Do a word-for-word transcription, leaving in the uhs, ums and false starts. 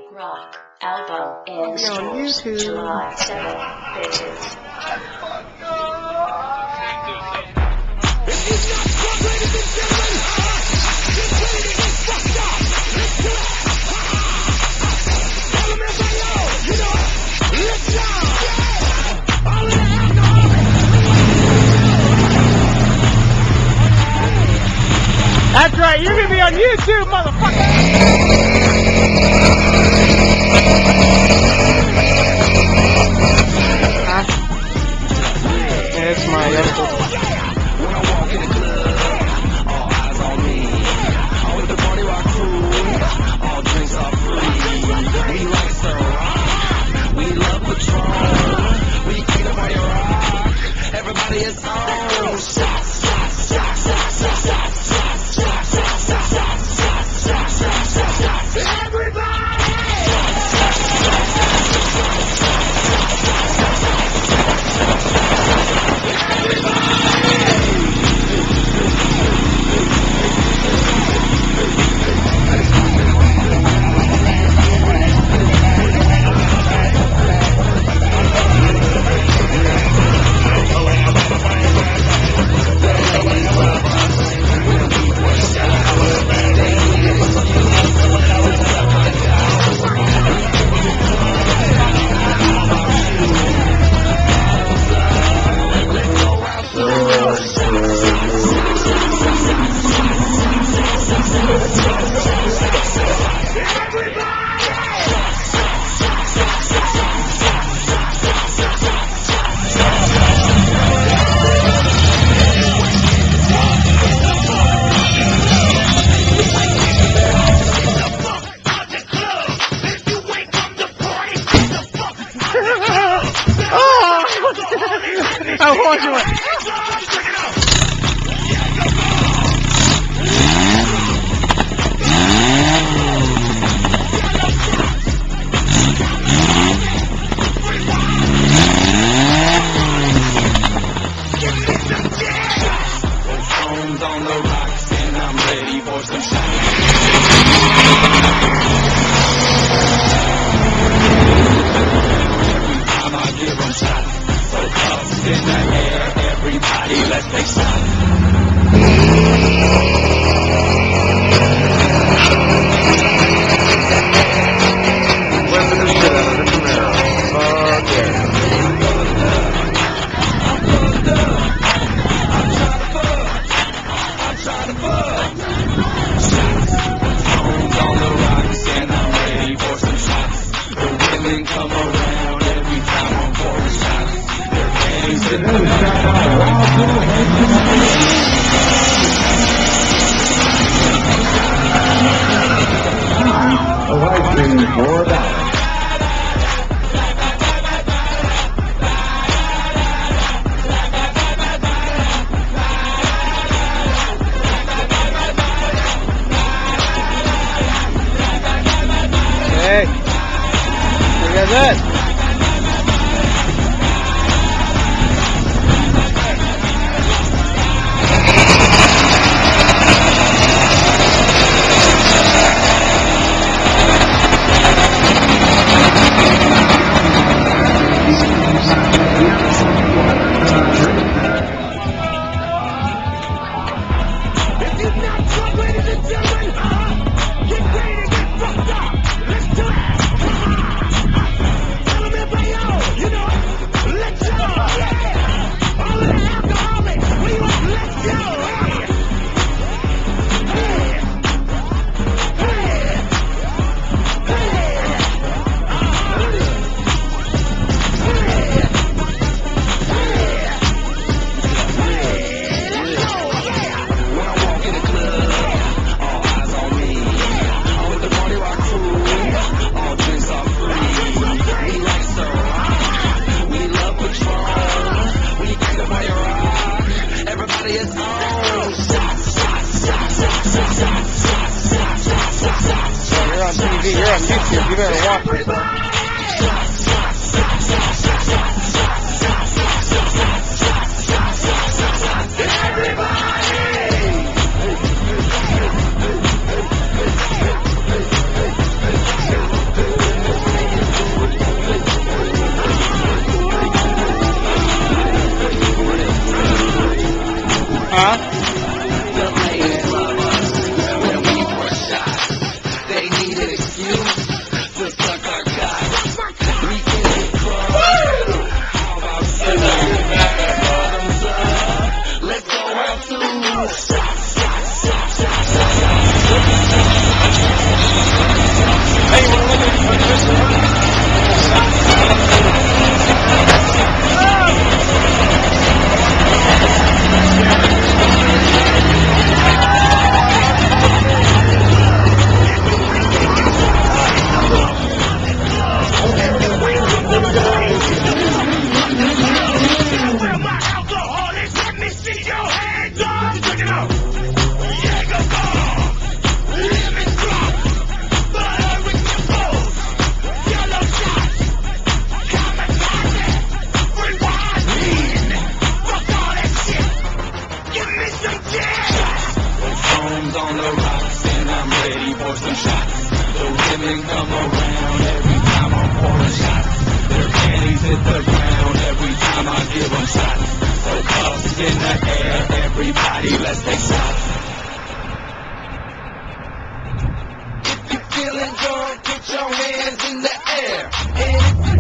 Rock album in stores July seventh, bitches. That's right, you're gonna be on YouTube, motherfucker! Huh? It's my uncle. When I walk in the club, all eyes on me. I'm with the party rock crew, all drinks are free. We like Ciroc, we love Patron. We keep the party rock, everybody is on. Shots, shots, shots, shots, shots, shots. I want you. Phones on the rocks and I'm ready for some shots. Every time I give them shots. So cups in the air, everybody, let's take shots. Whipping the shit out of the Camaro. Fuck yeah. I'm fucked up. I'm trying to fuck. I'm trying to fuck. Shots. Phones on the rocks and I'm ready for some shots. The women come around every time I'm pouring shots. O I D four dollars. Hey, look at that. You're on YouTube, you better watch it. Everybody! The women come around every time I'm pouring shots. Their panties hit the ground every time I give them shots. So cuffs in the air, everybody let's take shots. If you're feeling drunk, put your hands in the air. And if